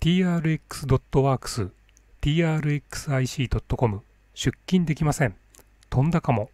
trx.works、trxic.com、出勤できません。飛んだかも。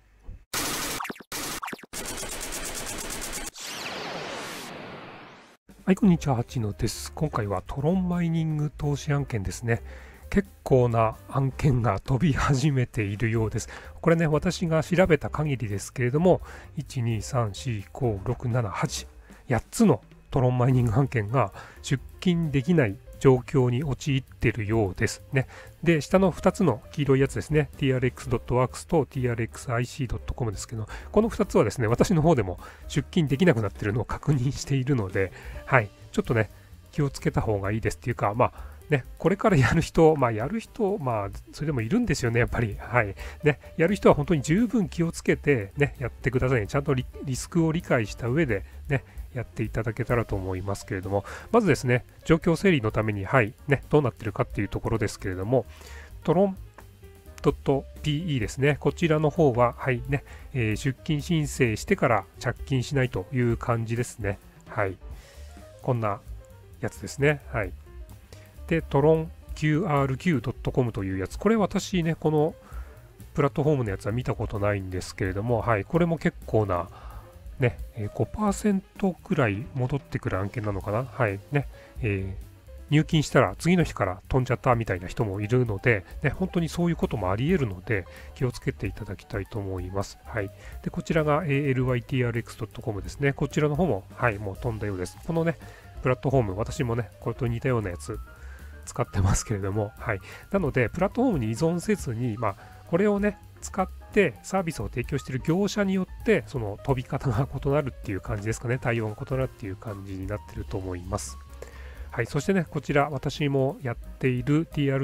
はい、こんにちは、八野です。今回はトロンマイニング投資案件ですね。結構な案件が飛び始めているようです。これね、私が調べた限りですけれども、1、2、3、4、5、6、7、8、8つのトロンマイニング案件が出勤できない状況に陥っているようですね。で、下の2つの黄色いやつですね、trx.works と trxic.com ですけど、この2つはですね、私の方でも出勤できなくなっているのを確認しているので、はい、ちょっとね、気をつけた方がいいですっていうか、これからやる人、それでもいるんですよね、やっぱり。はい。ね、やる人は本当に十分気をつけて、ね、やってくださいね。ちゃんとリスクを理解した上で、ね、やっていただけたらと思いますけれども、まずですね、状況整理のために、はい、ね、どうなってるかっていうところですけれども、トロン.pe ですね、こちらの方は、はいね、出勤申請してから着勤しないという感じですね。はい。こんなやつですね。はい。で、トロン QRQ.com というやつ、これ私ね、このプラットフォームのやつは見たことないんですけれども、はい、これも結構な、ね、5% くらい戻ってくる案件なのかな。はいね、入金したら次の日から飛んじゃったみたいな人もいるので、ね、本当にそういうこともあり得るので、気をつけていただきたいと思います。はい、でこちらが ALYTRX.com ですね。こちらの方も、はい、もう飛んだようです。このね、プラットフォーム、私もね、これと似たようなやつ使ってますけれども、はい、なので、プラットフォームに依存せずに、これをね、使ってサービスを提供している業者によってその飛び方が異なるっていう感じですかね。対応が異なるっていう感じになっていると思います。はい、そしてね、こちら私もやっている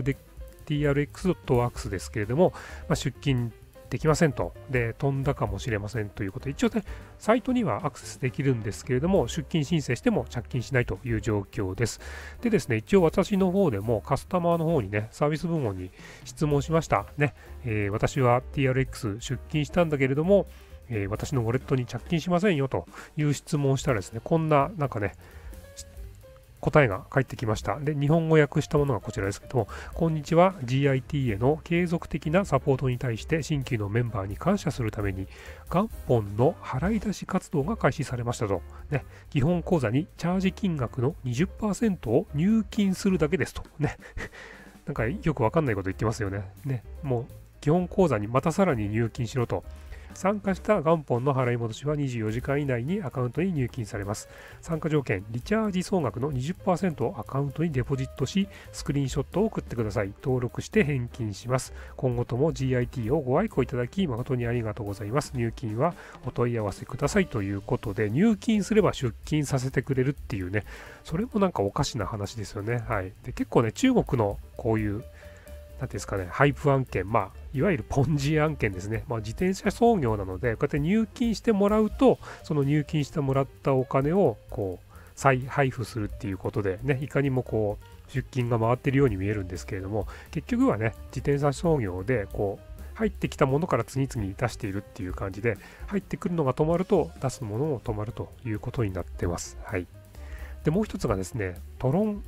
trx.works ですけれども、出勤できませんと。で、飛んだかもしれませんということで、一応ね、サイトにはアクセスできるんですけれども、出勤申請しても着勤しないという状況です。でですね、一応私の方でもカスタマーの方にね、サービス部門に質問しました。ね、私は TRX 出勤したんだけれども、私のウォレットに着勤しませんよという質問をしたらですね、こんななんかね、答えが返ってきました。で、日本語訳したものがこちらですけども、こんにちは。GIT への継続的なサポートに対して新規のメンバーに感謝するために、元本の払い出し活動が開始されましたと。ね、基本口座にチャージ金額の 20% を入金するだけですと。ね、なんかよくわかんないこと言ってますよね。ね、もう基本口座にまたさらに入金しろと。参加した元本の払い戻しは24時間以内にアカウントに入金されます。参加条件、リチャージ総額の 20% をアカウントにデポジットし、スクリーンショットを送ってください。登録して返金します。今後とも GIT をご愛顧いただき、誠にありがとうございます。入金はお問い合わせくださいということで、入金すれば出金させてくれるっていうね、それもなんかおかしな話ですよね。はい。で、結構ね、中国のこういうなんていうんですかね、ハイプ案件、いわゆるポンジ案件ですね。自転車操業なので、こうやって入金してもらうと、その入金してもらったお金をこう再配布するっていうことで、ね、いかにもこう出金が回ってるように見えるんですけれども、結局はね、自転車操業でこう入ってきたものから次々に出しているっていう感じで、入ってくるのが止まると、出すものも止まるということになってます。はい。で、もう一つがですね、トロン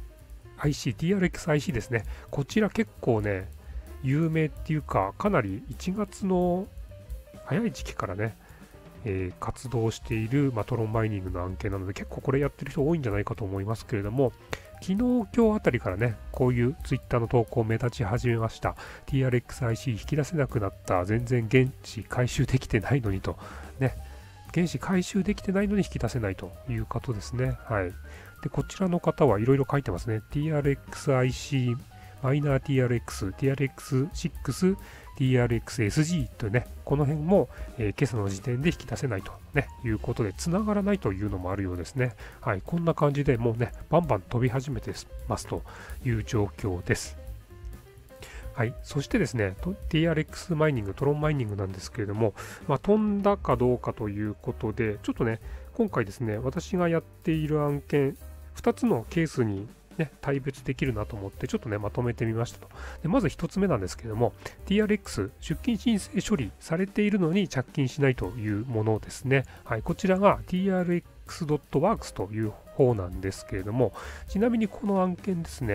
TRXIC ですね。こちら結構ね、有名っていうか、かなり1月の早い時期からね、活動している、トロンマイニングの案件なので、結構これやってる人多いんじゃないかと思いますけれども、昨日、今日あたりからね、こういうツイッターの投稿目立ち始めました。TRXIC 引き出せなくなった、全然原資回収できてないのにと、ね、原資回収できてないのに引き出せないということですね。はい。で、こちらの方はいろいろ書いてますね。TRXIC、マイナー TRX、TRX6、TRXSG というね、この辺も、今朝の時点で引き出せないと、ね、いうことで、つながらないというのもあるようですね。はい、こんな感じでもうね、バンバン飛び始めてますという状況です。はい、そしてですね、TRX マイニング、トロンマイニングなんですけれども、飛んだかどうかということで、ちょっとね、今回ですね、私がやっている案件、2つのケースに、ね、対別できるなと思って、ちょっとね、まとめてみましたと。でまず1つ目なんですけれども、TRX、出勤申請処理されているのに着金しないというものですね。はい、こちらが TRX.works という方なんですけれども、ちなみにこの案件ですね、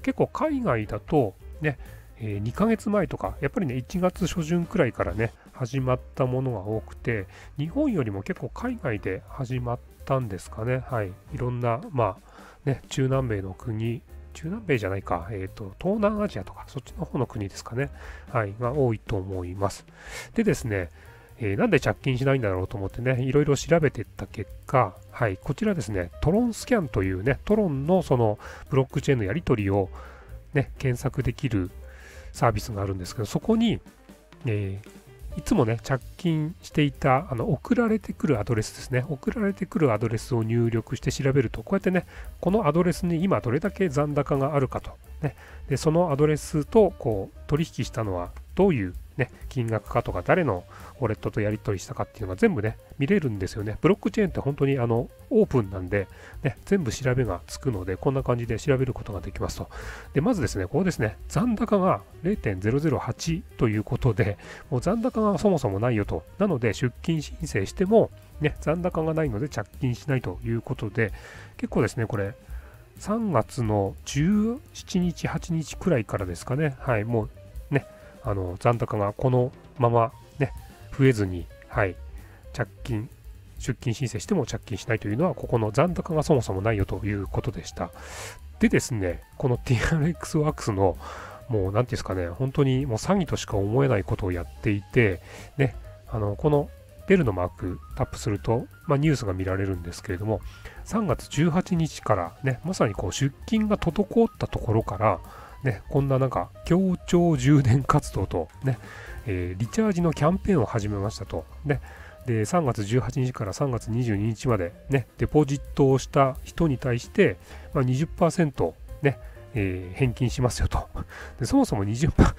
結構海外だとね、2ヶ月前とか、やっぱりね、1月初旬くらいからね、始まったものが多くて、日本よりも結構海外で始まったんですかね。はい。いろんな、ね、中南米の国、中南米じゃないか、東南アジアとか、そっちの方の国ですかね。はい。が多いと思います。でですね、なんで着金しないんだろうと思ってね、いろいろ調べていった結果、はい、こちらですね、トロンスキャンというね、トロンのそのブロックチェーンのやり取りをね、検索できるサービスがあるんですけど、そこに、いつもね、着金していた送られてくるアドレスですね。送られてくるアドレスを入力して調べると、こうやってね、このアドレスに今どれだけ残高があるかと。ね、でそのアドレスとこう取引したのはどういう、ね、金額かとか、誰のウォレットとやり取りしたかっていうのが全部ね、見れるんですよね。ブロックチェーンって本当にオープンなんで、ね、全部調べがつくので、こんな感じで調べることができますと。で、まずですね、ここですね、残高が 0.008 ということで、もう残高がそもそもないよと。なので、出金申請しても、ね、残高がないので着金しないということで、結構ですね、これ、3月の17日、8日くらいからですかね、はい、もうね、残高がこのままね、増えずに、はい、出金申請しても着金しないというのは、ここの残高がそもそもないよということでした。でですね、この TRX ワークスの、もう何ていうんですかね、本当にもう詐欺としか思えないことをやっていて、ね、このベルのマークタップすると、ニュースが見られるんですけれども、3月18日からね、まさにこう出金が滞ったところから、ね、こんななんか協調充電活動とね、リチャージのキャンペーンを始めましたと。ね、で3月18日から3月22日まで、ね、デポジットをした人に対して、20%、ね、返金しますよと。でそもそも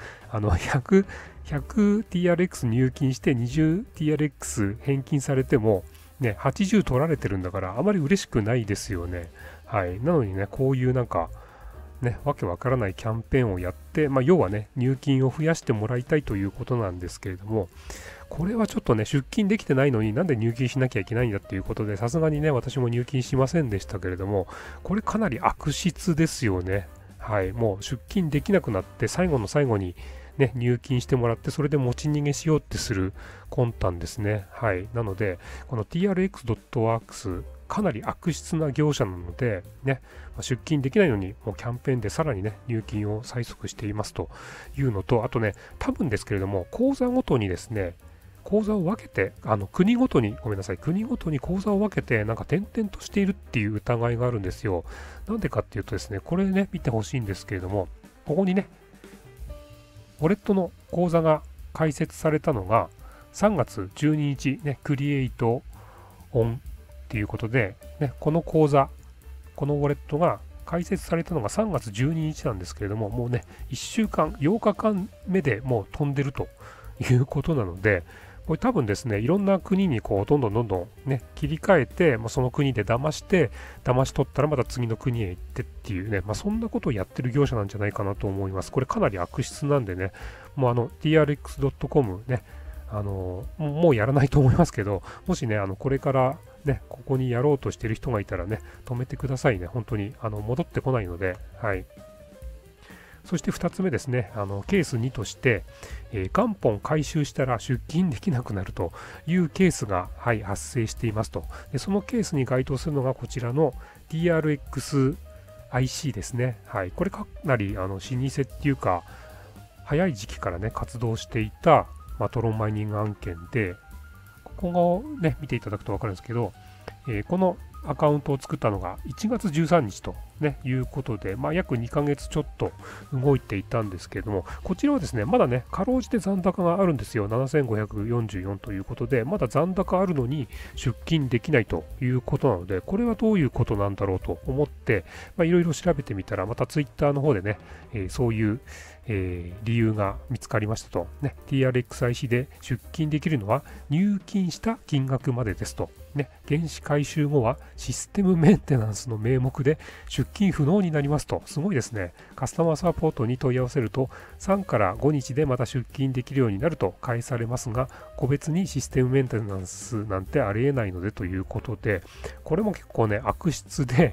20%、100TRX 入金して 20TRX 返金されても、ね、80取られてるんだから、あまり嬉しくないですよね。はい。なのにね、こういうなんか、ね、わけわからないキャンペーンをやって、要はね、入金を増やしてもらいたいということなんですけれども、これはちょっとね、出金できてないのになんで入金しなきゃいけないんだっていうことで、さすがにね、私も入金しませんでしたけれども、これかなり悪質ですよね。はい、もう出金できなくなって、最後の最後にね、入金してもらって、それで持ち逃げしようってする魂胆ですね。はい。なので、この TRX.works、かなり悪質な業者なので、ね、出金できないのに、もうキャンペーンでさらにね、入金を催促していますというのと、あとね、多分ですけれども、口座ごとにですね、口座を分けて、国ごとに、ごめんなさい、国ごとに口座を分けて、なんか点々としているっていう疑いがあるんですよ。なんでかっていうとですね、これね、見てほしいんですけれども、ここにね、ウォレットの口座が開設されたのが3月12日、ね、クリエイトオンっていうことで、ね、この口座、このウォレットが開設されたのが3月12日なんですけれども、もうね、1週間、8日間目でもう飛んでるということなので、これ多分ですね、いろんな国にこうどんどんね、切り替えて、その国で騙し取ったらまた次の国へ行ってっていうね、そんなことをやってる業者なんじゃないかなと思います。これかなり悪質なんでね、もうtrx.com ね、もうやらないと思いますけど、もしね、これからね、ここにやろうとしている人がいたらね、止めてくださいね。本当に戻ってこないので、はい。そして2つ目ですね、ケース2として、元本回収したら出金できなくなるというケースが、はい、発生していますと。でそのケースに該当するのがこちらの TRXIC ですね。はい、これかなり老舗っていうか、早い時期からね、活動していた、トロンマイニング案件で、ここをね、見ていただくと分かるんですけど、このアカウントを作ったのが1月13日と、ね、いうことで、約2ヶ月ちょっと動いていたんですけれども、こちらはですね、まだね、かろうじて残高があるんですよ。7544ということで、まだ残高あるのに出金できないということなので、これはどういうことなんだろうと思って、いろいろ調べてみたら、またツイッターの方でね、そういう理由が見つかりましたと、ね、TRXIC で出金できるのは入金した金額までですと、ね、原資回収後はシステムメンテナンスの名目で出金不能になりますと、すごいですね。カスタマーサポートに問い合わせると3から5日でまた出金できるようになると返されますが、個別にシステムメンテナンスなんてありえないのでということで、これも結構ね、悪質で、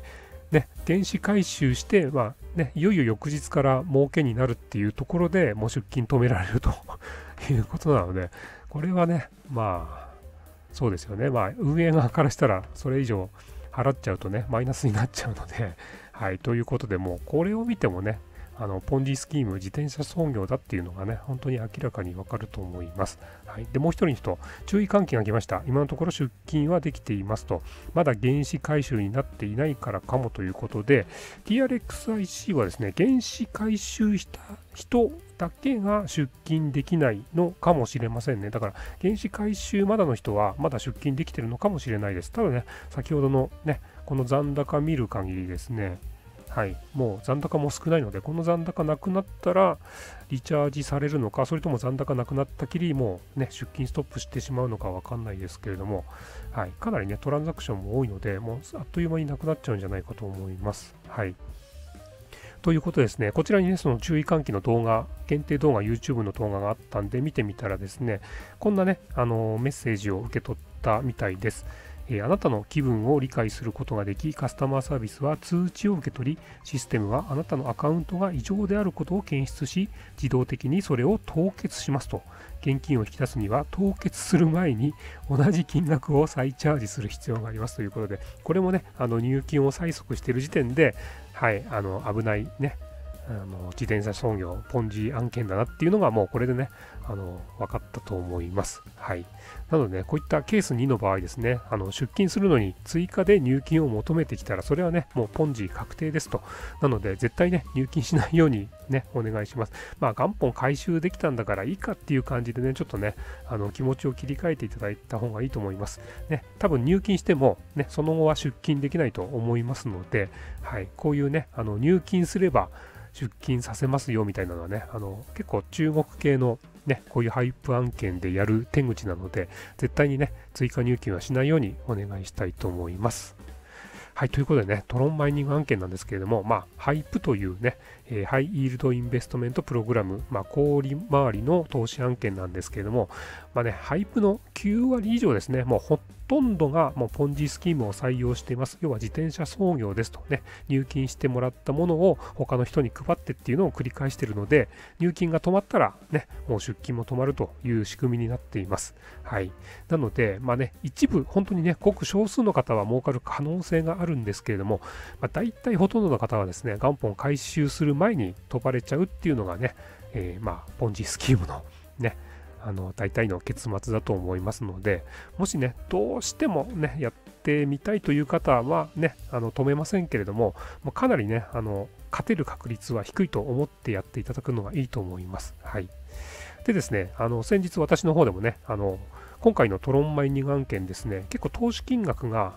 ね、原資回収して、いよいよ翌日から儲けになるっていうところでもう出金止められるということなので、これはね、そうですよね。運営側からしたらそれ以上払っちゃうとね、マイナスになっちゃうので、はい、ということで、もうこれを見てもね、ポンジスキーム、自転車操業だっていうのがね、本当に明らかにわかると思います。はい、で、もう一人の人、注意喚起が来ました。今のところ出金はできていますと、まだ原資回収になっていないからかもということで、TRXIC はですね、原資回収した人だけが出金できないのかもしれませんね。だから、原資回収まだの人はまだ出金できてるのかもしれないです。ただね、先ほどのね、この残高見る限りですね、はい、もう残高も少ないので、この残高なくなったらリチャージされるのか、それとも残高なくなったきりもうね、出金ストップしてしまうのかわかんないですけれども、はい、かなりね、トランザクションも多いので、もうあっという間になくなっちゃうんじゃないかと思います。はい。ということですね、こちらにね、その注意喚起の動画、限定動画、YouTube の動画があったんで、見てみたらですね、こんなね、メッセージを受け取ったみたいです。あなたの気分を理解することができ、カスタマーサービスは通知を受け取り、システムはあなたのアカウントが異常であることを検出し、自動的にそれを凍結しますと。現金を引き出すには凍結する前に同じ金額を再チャージする必要がありますということで、これもね、入金を催促している時点で、はい、危ないね、自転車操業、ポンジ案件だなっていうのがもうこれでね、分かったと思います。はい。なのでね、こういったケース2の場合ですね、出金するのに追加で入金を求めてきたら、それはね、もうポンジ確定ですと。なので、絶対ね、入金しないようにね、お願いします。元本回収できたんだからいいかっていう感じでね、ちょっとね、気持ちを切り替えていただいた方がいいと思います。ね、多分入金しても、ね、その後は出金できないと思いますので、はい、こういうね、入金すれば、出金させますよみたいなのはね、結構中国系のね、こういうハイプ案件でやる手口なので、絶対にね、追加入金はしないようにお願いしたいと思います。はい、ということでね、トロンマイニング案件なんですけれども、ハイプというね、ハイイールドインベストメントプログラム、小売回りの投資案件なんですけれども、ハイプの9割以上ですね、もうほとんどがもうポンジスキームを採用しています。要は自転車操業ですとね、入金してもらったものを他の人に配ってっていうのを繰り返しているので、入金が止まったらね、もう出金も止まるという仕組みになっています。はい。なので、一部、本当にね、ごく少数の方は儲かる可能性があるんですけれども、大体ほとんどの方はですね、元本回収する前に飛ばれちゃうっていうのがね、ポンジスキームのね、大体の結末だと思いますので、もしね、どうしてもね、やってみたいという方はね、止めませんけれども、かなりね、勝てる確率は低いと思ってやっていただくのがいいと思います。はい。でですね、先日私の方でもね、今回のトロンマイニング案件ですね、結構投資金額が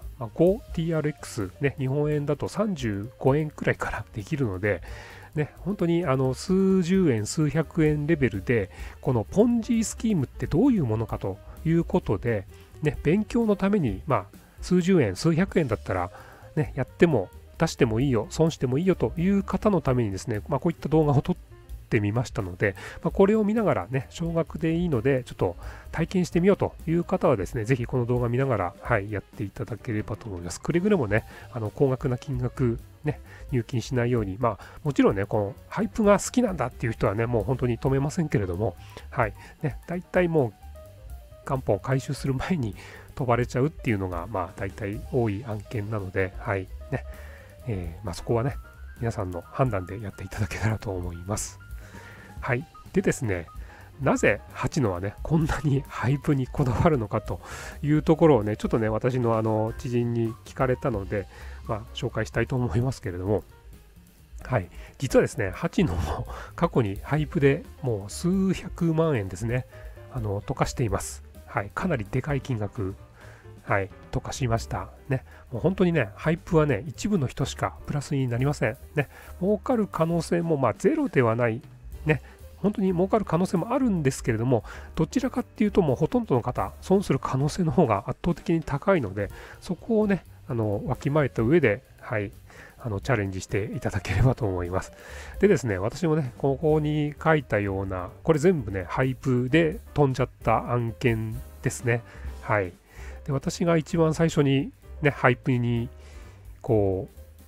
5TRX、ね、日本円だと35円くらいからできるので、ね、本当に数十円、数百円レベルで、このポンジスキームってどういうものかということで、ね、勉強のために、数十円、数百円だったら、ね、やっても出してもいいよ、損してもいいよという方のためにですね、こういった動画を撮ってみましたので、これを見ながらね、少額でいいので、ちょっと体験してみようという方はですね、ぜひこの動画見ながら、はい、やっていただければと思います。くれぐれもね、高額な金額、ね、入金しないように、もちろんね、このハイプが好きなんだっていう人はね、もう本当に止めませんけれども、はい、ね、大体もう元本を回収する前に飛ばれちゃうっていうのが、大体多い案件なので、はい、ね、そこはね、皆さんの判断でやっていただけたらと思います。はい。でですね、なぜ8のはね、こんなにハイプにこだわるのかというところをね、ちょっとね、私の知人に聞かれたので、紹介したいと思いますけれども、はい。実はですね、8のも過去にハイプでもう数百万円ですね、溶かしています。はい。かなりでかい金額、はい、溶かしました。ね。もう本当にね、ハイプはね、一部の人しかプラスになりません。ね。儲かる可能性もゼロではない。ね。本当に儲かる可能性もあるんですけれども、どちらかっていうともうほとんどの方、損する可能性の方が圧倒的に高いので、そこをね、わきまえた上で、はい、チャレンジしていただければと思います。でですね、私もね、ここに書いたような、これ全部ね、ハイプで飛んじゃった案件ですね。はい。で、私が一番最初にね、ハイプにこう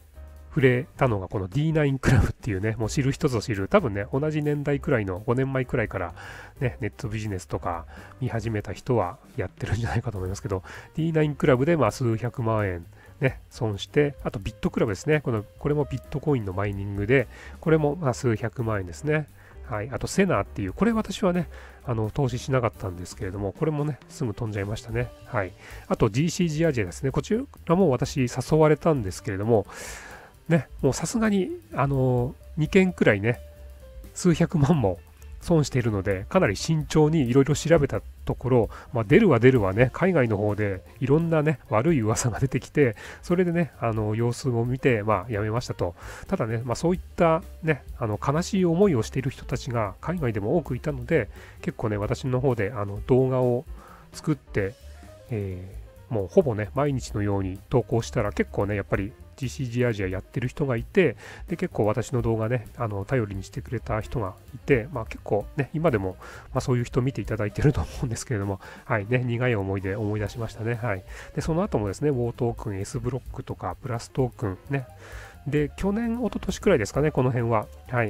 触れたのがこの D9 クラブっていうね、もう知る人ぞ知る、多分ね、同じ年代くらいの5年前くらいから、ね、ネットビジネスとか見始めた人はやってるんじゃないかと思いますけど、D9 クラブでまあ数百万円、ね、損して、あとビットクラブですね、これもビットコインのマイニングで、これもまあ数百万円ですね。はい、あとセナーっていう、これ私はね、投資しなかったんですけれども、これもね、すぐ飛んじゃいましたね。はい。あと GCG アジアですね、こちらも私誘われたんですけれども、ね、もうさすがに、2件くらいね、数百万も損しているので、かなり慎重にいろいろ調べたところ、まあ、出るわね、海外の方でいろんなね、悪い噂が出てきて、それでね、様子を見て、まあ、やめましたと。ただね、まあ、そういったね、悲しい思いをしている人たちが海外でも多くいたので、結構ね、私の方で動画を作って、もうほぼね、毎日のように投稿したら、結構ね、やっぱりGCG アジアやってる人がいて、で結構私の動画ね、頼りにしてくれた人がいて、まあ、結構ね、今でも、まあ、そういう人見ていただいてると思うんですけれども、はいね、苦い思いで思い出しましたね。はい。で、その後もですね、ウォートークン、S ブロックとか、プラストークンね、で、去年、一昨年くらいですかね、この辺は。はい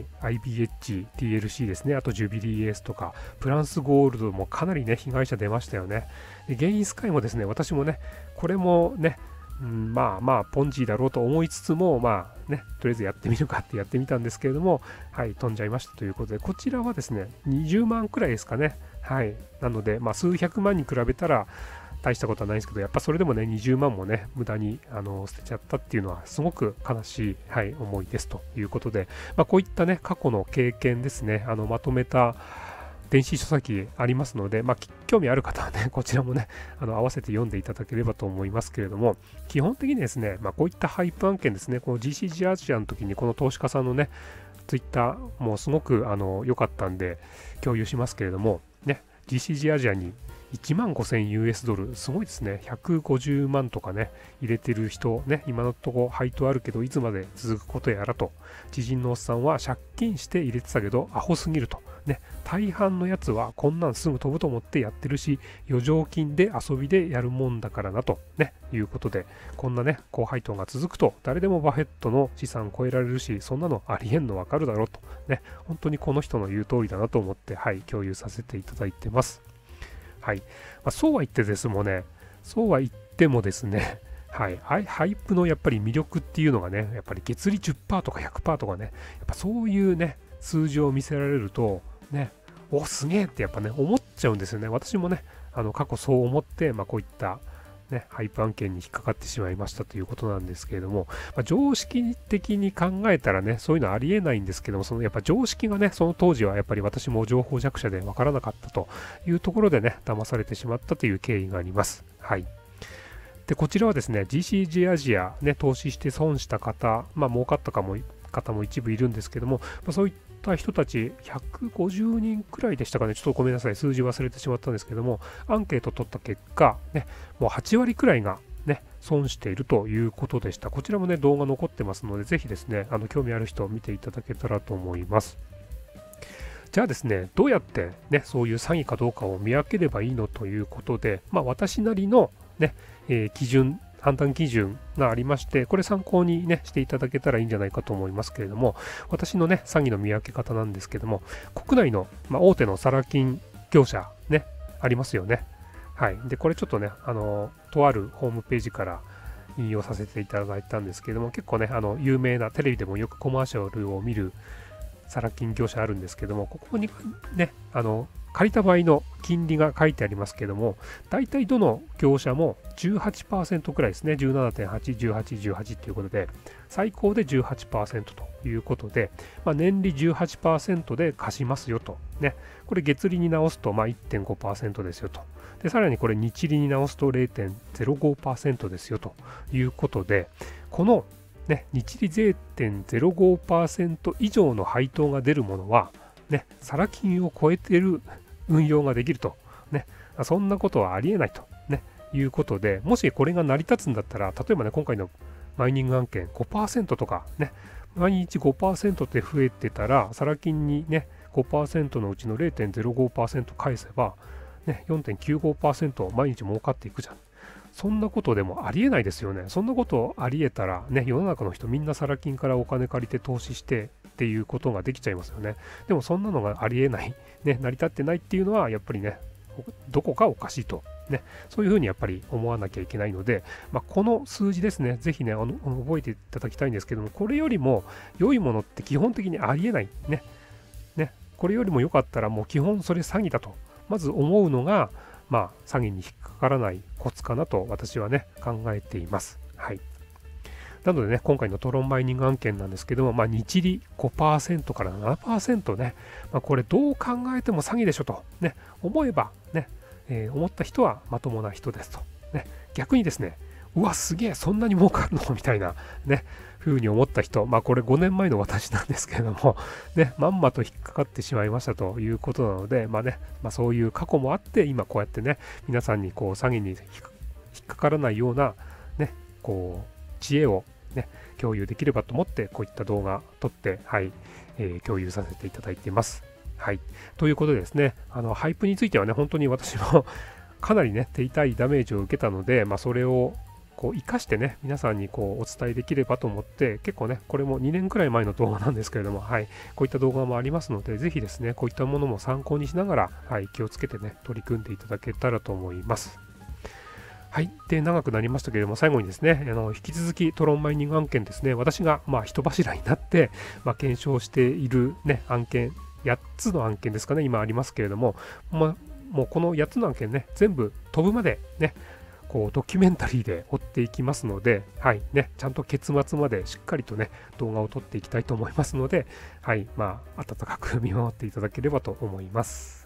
。IBH、TLC ですね。あと、ジュビリーエースとか、プランスゴールドもかなりね、被害者出ましたよね。で、ゲインスカイもですね、私もね、これもね、まあまあ、ポンジーだろうと思いつつも、まあね、とりあえずやってみるかってやってみたんですけれども、はい、飛んじゃいましたということで、こちらはですね、20万くらいですかね。はい。なので、まあ、数百万に比べたら、大したことはないんですけど、やっぱそれでもね、20万もね、無駄に捨てちゃったっていうのは、すごく悲しい、はい、思いですということで、まあ、こういったね、過去の経験ですね、まとめた電子書籍ありますので、まあ、興味ある方はね、こちらもね、合わせて読んでいただければと思いますけれども、基本的にですね、まあ、こういったハイプ案件ですね、この GCG アジアの時に、この投資家さんのね、ツイッターもすごく良かったんで、共有しますけれども、ね、GCG アジアに15,000US ドル、すごいですね。150万とかね、入れてる人、ね、今のところ配当あるけど、いつまで続くことやらと。知人のおっさんは借金して入れてたけど、アホすぎると。ね、大半のやつはこんなんすぐ飛ぶと思ってやってるし、余剰金で遊びでやるもんだからなと、ね、いうことで、こんなね、高配当が続くと、誰でもバフェットの資産超えられるし、そんなのありえんのわかるだろうと。ね、本当にこの人の言う通りだなと思って、はい、共有させていただいてます。はい。まあ、そうは言ってですもね、そうは言ってもですね、はい、ハイプのやっぱり魅力っていうのがね、やっぱり月利 10% とか 100% とかね、やっぱそういうね、数字を見せられると、ね、お、すげえってやっぱね、思っちゃうんですよね。私もね、過去そう思って、まあ、こういった、ね、ハイプ案件に引っかかってしまいましたということなんですけれども、まあ、常識的に考えたらね、そういうのありえないんですけども、そのやっぱ常識がね、その当時はやっぱり私も情報弱者でわからなかったというところでね、騙されてしまったという経緯があります。はい。で、こちらはですね、GCG アジア、ね、投資して損した方、まあ、儲かった方も一部いるんですけども、まあ、そういった人たち150人くらいでしたかね、ちょっとごめんなさい、数字忘れてしまったんですけども、アンケート取った結果、ね、もう8割くらいが、ね、損しているということでした。こちらもね、動画残ってますので、ぜひですね、興味ある人を見ていただけたらと思います。じゃあですね、どうやってね、そういう詐欺かどうかを見分ければいいのということで、まあ、私なりのね、判断基準がありまして、これ参考にね、していただけたらいいんじゃないかと思いますけれども、私のね、詐欺の見分け方なんですけども、国内の、まあ、大手のサラ金業者ね、ありますよね。はい。で、これちょっとね、とあるホームページから引用させていただいたんですけれども、結構ね、有名なテレビでもよくコマーシャルを見るサラ金業者あるんですけども、ここにね、借りた場合の金利が書いてありますけども、大体どの業者も 18% くらいですね。17.8、18、18ということで、最高で 18% ということで、まあ、年利 18% で貸しますよと。ね。これ月利に直すと、まあ、1.5% ですよと。で、さらにこれ日利に直すと 0.05% ですよということで、このね、日利 0.05% 以上の配当が出るものは、ね、サラ金を超えている運用ができると、ね、そんなことはありえないと、ね、いうことで、もしこれが成り立つんだったら、例えばね、今回のマイニング案件 5% とか、ね、毎日 5% って増えてたら、サラ金にね、5% のうちの 0.05% 返せば、ね、4.95% 毎日儲かっていくじゃん。 そんなことでもありえないですよね。そんなことありえたらね、世の中の人みんなサラ金からお金借りて投資してっていうことができちゃいますよね。でもそんなのがありえない、ね、成り立ってないっていうのはやっぱりね、どこかおかしいと。ね、そういうふうにやっぱり思わなきゃいけないので、この数字ですね、ぜひね、覚えていただきたいんですけども、これよりも良いものって基本的にありえない。ね。これよりも良かったらもう基本それ詐欺だと、まず思うのが、詐欺に引っかからないコツかなと私はね、考えています。はい。なのでね、今回のトロンマイニング案件なんですけども、日利 5% から 7% ね、これどう考えても詐欺でしょと、ね、思えばね、思った人はまともな人ですと。ね、逆にですね、うわ、すげえ、そんなに儲かるのみたいな、ね、風に思った人、これ5年前の私なんですけれども、ね、まんまと引っかかってしまいましたということなので、そういう過去もあって、今こうやってね、皆さんにこう詐欺に引っかからないような、ね、こう、知恵をね、共有できればと思って、こういった動画撮って、はい、共有させていただいています。はい。ということでですね、ハイプについてはね、本当に私もかなりね、手痛いダメージを受けたので、それをこう生かしてね、皆さんにこうお伝えできればと思って、結構ね、これも2年くらい前の動画なんですけれども、はい、こういった動画もありますので、ぜひですね、こういったものも参考にしながら、はい、気をつけてね、取り組んでいただけたらと思います。はい。で、長くなりましたけれども、最後にですね、引き続きトロンマイニング案件ですね、私が人柱になって、検証しているね、案件、8つの案件ですかね、今ありますけれども、もうこの8つの案件ね、全部飛ぶまでね、こうドキュメンタリーで追っていきますので、はいね、ちゃんと結末までしっかりとね、動画を撮っていきたいと思いますので、はい、温かく見守っていただければと思います。